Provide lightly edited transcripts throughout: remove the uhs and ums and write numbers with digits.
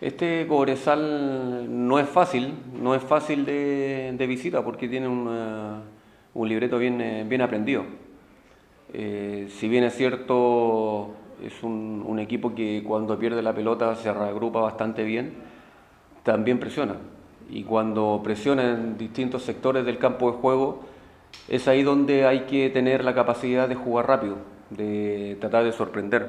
Este Cobresal no es fácil, de visita porque tiene un libreto bien aprendido. Si bien es cierto, es un equipo que cuando pierde la pelota se reagrupa bastante bien, también presiona. Y cuando presiona en distintos sectores del campo de juego, es ahí donde hay que tener la capacidad de jugar rápido, de tratar de sorprender.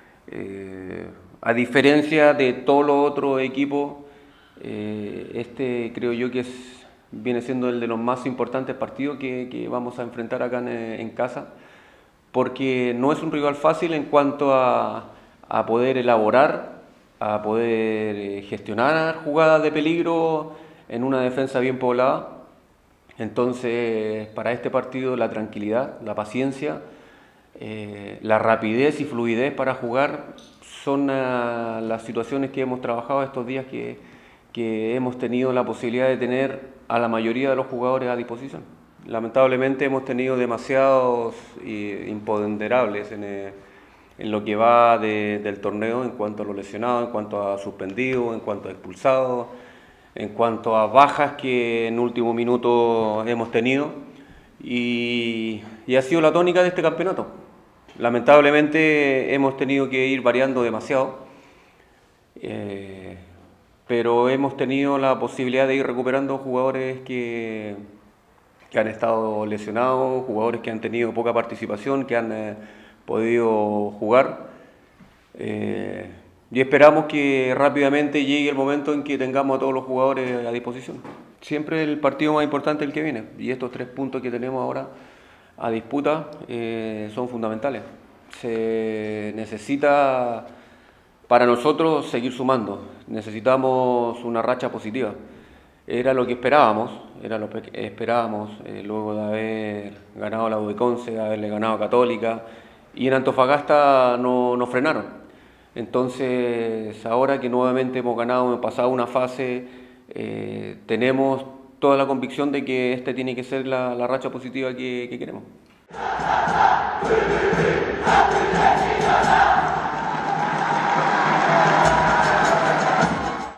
A diferencia de todos los otros equipos, este creo yo que viene siendo el de los más importantes partidos que vamos a enfrentar acá en casa, porque no es un rival fácil en cuanto a poder elaborar, a poder gestionar jugadas de peligro en una defensa bien poblada. Entonces, para este partido, la tranquilidad, la paciencia, la rapidez y fluidez para jugar son las situaciones que hemos trabajado estos días, que hemos tenido la posibilidad de tener a la mayoría de los jugadores a disposición. Lamentablemente hemos tenido demasiados imponderables en lo que va del torneo en cuanto a los lesionados, en cuanto a suspendidos, en cuanto a expulsados, en cuanto a bajas que en último minuto hemos tenido, y ha sido la tónica de este campeonato. Lamentablemente hemos tenido que ir variando demasiado, pero hemos tenido la posibilidad de ir recuperando jugadores que han estado lesionados, jugadores que han tenido poca participación, que han podido jugar. Y esperamos que rápidamente llegue el momento en que tengamos a todos los jugadores a disposición. Siempre el partido más importante es el que viene, y estos 3 puntos que tenemos ahora a disputa son fundamentales. Se necesita para nosotros seguir sumando, necesitamos una racha positiva. Era lo que esperábamos, luego de haber ganado la UDECONCE, haberle ganado a Católica, y en Antofagasta nos frenaron. Entonces, ahora que nuevamente hemos pasado una fase, tenemos toda la convicción de que este tiene que ser la racha positiva que queremos.